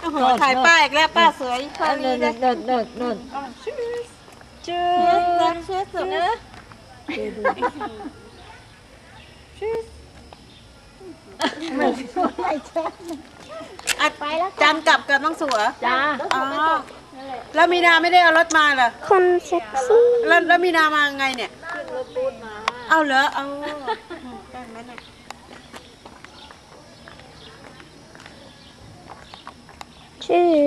โอ้โหถ่ายป้าอีกแล้วป้าสวยพอดีเลยเดินชื่อรักเชื่อสุดเนอะอัดไปแล้วจันกลับกับน้องสัวจ้าอ๋อแล้วมีนาไม่ได้เอารถมาเหรอคนเซ็กซี่แล้วมีนามาไงเนี่ยเอาเหรอเอาได้ไหมเนี่ยชื่อ